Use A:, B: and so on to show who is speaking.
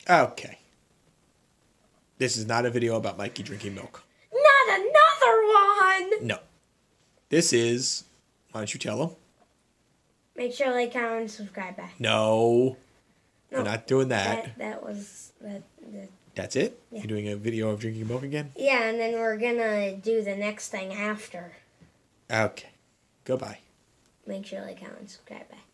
A: Okay. This is not a video about Mikey drinking milk.
B: Not another one!
A: No. This is... Why don't you tell him?
B: Make sure to like, comment, and subscribe back.
A: No.
B: No,
A: We're not doing that.
B: That was...
A: That's it?
B: Yeah.
A: You're doing a video of drinking milk again?
B: Yeah, and then we're gonna do the next thing after.
A: Okay. Goodbye.
B: Make sure to like, comment, and subscribe back.